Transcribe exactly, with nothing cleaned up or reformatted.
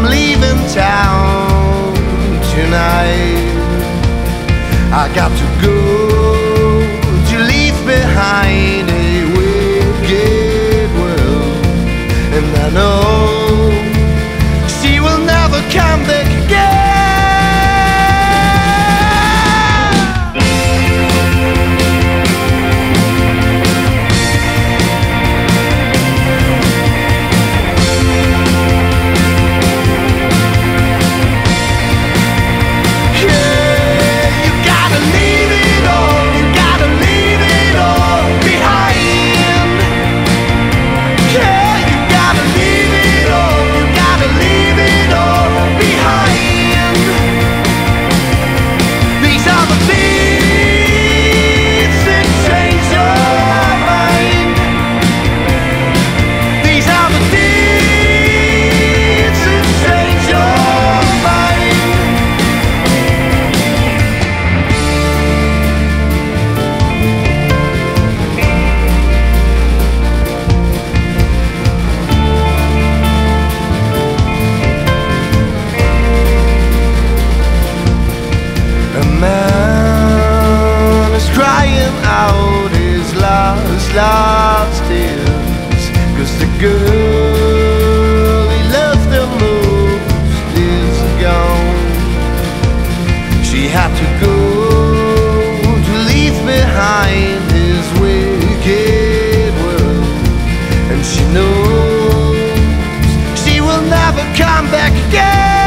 I'm leaving town tonight. I got to go to leave behind a wicked world, and I know she will never come back again. Out his last, last tears, 'cause the girl he loved the most is gone. She had to go to leave behind his wicked world, and she knows she will never come back again.